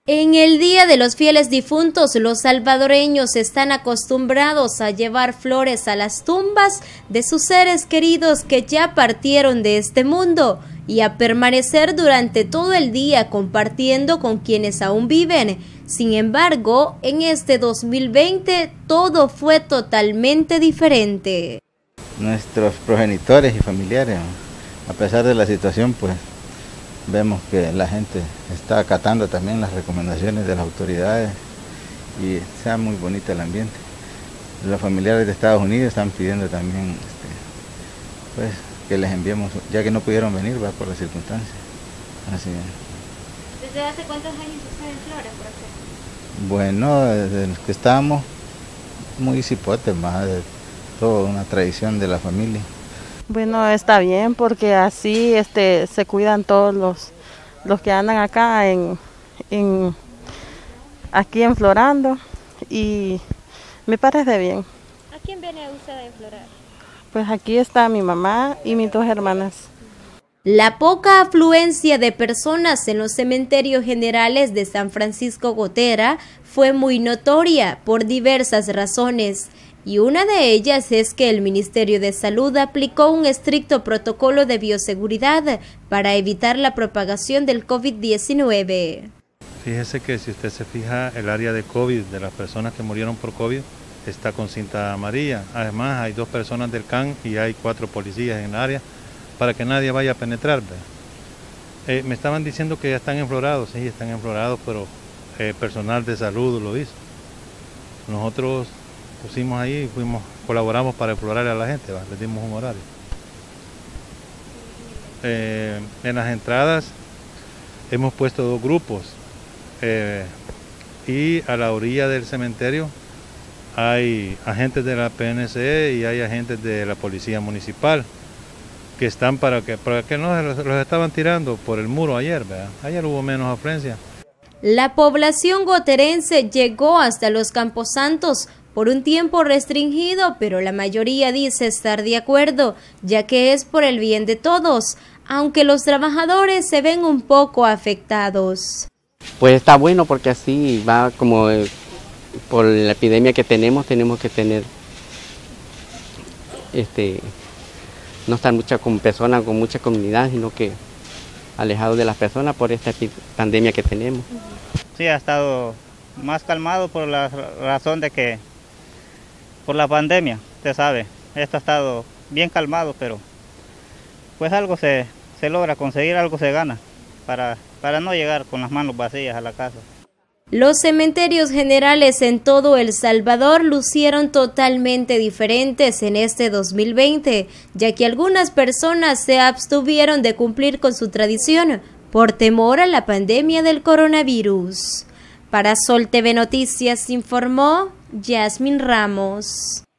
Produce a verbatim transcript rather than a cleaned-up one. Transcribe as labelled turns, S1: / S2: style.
S1: En el Día de los Fieles Difuntos, los salvadoreños están acostumbrados a llevar flores a las tumbas de sus seres queridos que ya partieron de este mundo y a permanecer durante todo el día compartiendo con quienes aún viven. Sin embargo, en este dos mil veinte todo fue totalmente diferente.
S2: Nuestros progenitores y familiares, a pesar de la situación, pues vemos que la gente está acatando también las recomendaciones de las autoridades y sea muy bonito el ambiente. Los familiares de Estados Unidos están pidiendo también este, pues, que les enviemos, ya que no pudieron venir, va por las circunstancias. Así es.
S1: ¿Desde hace cuántos años ustedes flores por aquí?
S2: Bueno, desde los que estábamos muy cipotes, más de toda una tradición de la familia.
S3: Bueno, está bien porque así este, se cuidan todos los, los que andan acá en, en aquí en Florando y me parece bien.
S1: ¿A quién viene usted a enflorar?
S3: Pues aquí está mi mamá y mis dos hermanas.
S1: La poca afluencia de personas en los cementerios generales de San Francisco Gotera fue muy notoria por diversas razones. Y una de ellas es que el Ministerio de Salud aplicó un estricto protocolo de bioseguridad para evitar la propagación del COVID diecinueve.
S4: Fíjese que si usted se fija, el área de COVID, de las personas que murieron por COVID, está con cinta amarilla. Además, hay dos personas del C A N y hay cuatro policías en el área para que nadie vaya a penetrar. Eh, me estaban diciendo que ya están enflorados, sí, están enflorados, pero eh, personal de salud lo hizo. Nosotros pusimos ahí y fuimos, colaboramos para explorar a la gente, ¿va? Les dimos un horario. Eh, en las entradas hemos puesto dos grupos eh, y a la orilla del cementerio hay agentes de la P N C y hay agentes de la Policía Municipal que están para que, para que no los, los estaban tirando por el muro ayer, ¿verdad? Ayer hubo menos afluencia.
S1: La población goterense llegó hasta los Camposantos por un tiempo restringido, pero la mayoría dice estar de acuerdo, ya que es por el bien de todos, aunque los trabajadores se ven un poco afectados.
S5: Pues está bueno porque así va como eh, por la epidemia que tenemos, tenemos que tener, este, no estar mucha con personas, con mucha comunidad, sino que alejados de las personas por esta pandemia que tenemos.
S6: Sí, ha estado más calmado por la razón de que por la pandemia, usted sabe, esto ha estado bien calmado, pero pues algo se, se logra conseguir, algo se gana para, para no llegar con las manos vacías a la casa.
S1: Los cementerios generales en todo El Salvador lucieron totalmente diferentes en este dos mil veinte, ya que algunas personas se abstuvieron de cumplir con su tradición por temor a la pandemia del coronavirus. Para Sol T V Noticias informó Yasmin Ramos.